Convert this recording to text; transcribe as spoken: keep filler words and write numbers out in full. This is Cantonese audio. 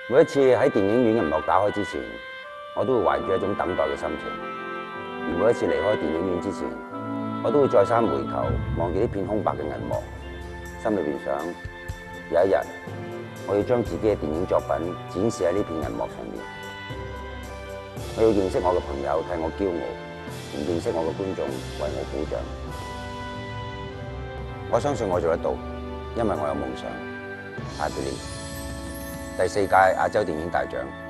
每一次喺電影院銀幕打開之前，我都會懷住一種等待嘅心情；而每一次離開電影院之前，我都會再三回頭望住呢片空白嘅銀幕，心裏邊想：有一日，我要將自己嘅電影作品展示喺呢片銀幕上面。我要認識我嘅朋友替我驕傲，唔認識我嘅觀眾為我鼓掌。我相信我做得到，因為我有夢想。I believe。第四屆亞洲電影大獎。